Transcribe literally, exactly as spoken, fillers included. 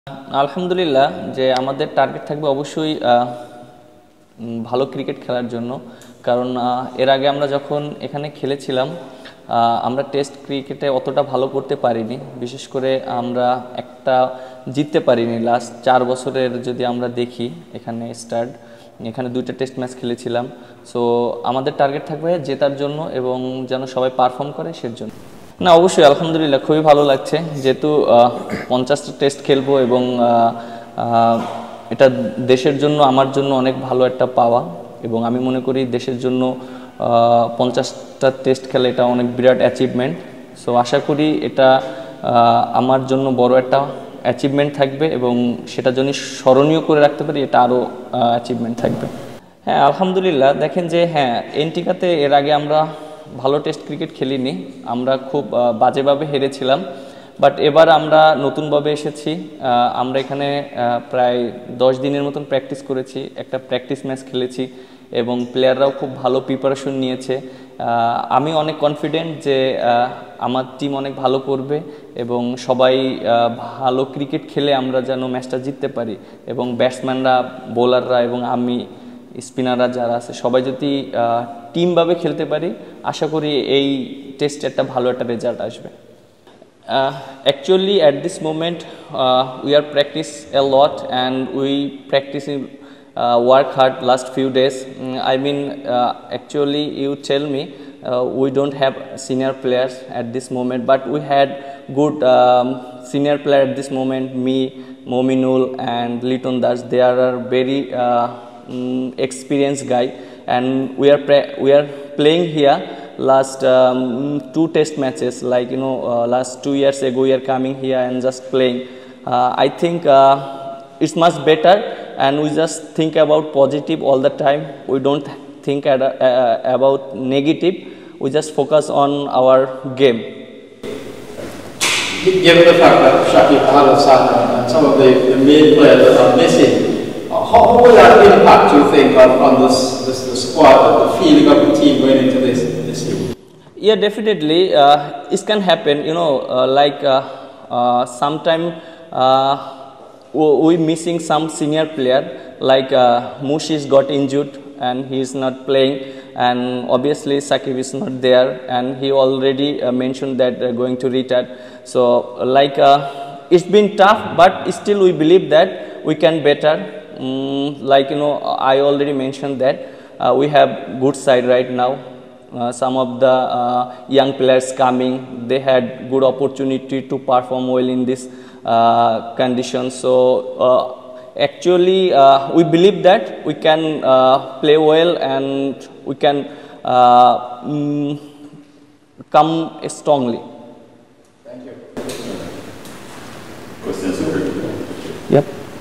আলহামদুলিল্লাহ যে আমাদের টার্গেট থাকবে অবশ্যই ভালো ক্রিকেট খেলার জন্য, কারণ এর আগে আমরা যখন এখানে খেলেছিলাম আমরা টেস্ট ক্রিকেটে অতটা ভালো করতে পারিনি, বিশেষ করে আমরা একটা জিততে পারিনি। লাস্ট চার বছরের যদি আমরা দেখি এখানে স্টার্ট এখানে দুইটা টেস্ট ম্যাচ খেলেছিলাম। সো আমাদের টার্গেট থাকবে জেতার জন্য এবং যেন সবাই পারফর্ম করে সেজন্য। না অবশ্যই আলহামদুলিল্লাহ খুবই ভালো লাগছে, যেহেতু পঞ্চাশটা টেস্ট খেলবো এবং এটা দেশের জন্য আমার জন্য অনেক ভালো একটা পাওয়া, এবং আমি মনে করি দেশের জন্য পঞ্চাশটা টেস্ট খেলা এটা অনেক বিরাট অ্যাচিভমেন্ট। সো আশা করি এটা আমার জন্য বড় একটা অ্যাচিভমেন্ট থাকবে এবং সেটা যদি স্মরণীয় করে রাখতে পারি এটা আরও অ্যাচিভমেন্ট থাকবে। হ্যাঁ আলহামদুলিল্লাহ দেখেন যে হ্যাঁ এনটিকাতে এর আগে আমরা ভালো টেস্ট ক্রিকেট খেলিনি, আমরা খুব বাজেভাবে হেরেছিলাম। বাট এবার আমরা নতুনভাবে এসেছি, আমরা এখানে প্রায় দশ দিনের মতন প্র্যাকটিস করেছি, একটা প্র্যাকটিস ম্যাচ খেলেছি এবং প্লেয়াররাও খুব ভালো প্রিপারেশন নিয়েছে। আমি অনেক কনফিডেন্ট যে আমার টিম অনেক ভালো করবে এবং সবাই ভালো ক্রিকেট খেলে আমরা যেন ম্যাচটা জিততে পারি, এবং ব্যাটসম্যানরা, বোলাররা এবং আমি স্পিনাররা যারা আছে সবাই যদি টিমভাবে খেলতে পারি আশা করি এই টেস্টে একটা ভালো একটা রেজাল্ট আসবে। Actually at this moment we are practice a lot and we practicing work hard last few days. I mean actually you tell me we don't have senior players at this moment, but we had good um, senior player at this moment, me, Mominul and Liton Das. They are very uh, um, experienced guy, and we are we are playing here last um, two test matches, like you know uh, last two years ago we are coming here and just playing. uh, I think uh, it's much better, and we just think about positive all the time. We don't think at, uh, about negative. We just focus on our game. Given the fact that Shakib Al Hasan and some of the, the main players are missing, how will that impact, you think, on, on this, this the squad, the feeling of the team going into this this year? Yeah, definitely. Uh, it can happen. You know, uh, like uh, uh, sometime uh, we missing some senior player, like uh, Mushi's got injured and he is not playing, and obviously Sakib is not there, and he already uh, mentioned that uh, going to retire. So like uh, it's been tough, but still we believe that we can better. Mm, like you know I already mentioned that uh, we have good side right now. Uh, some of the uh, young players coming, they had good opportunity to perform well in this uh, condition. So uh, actually uh, we believe that we can uh, play well and we can uh, mm, come strongly. Thank you. Questions? Yep.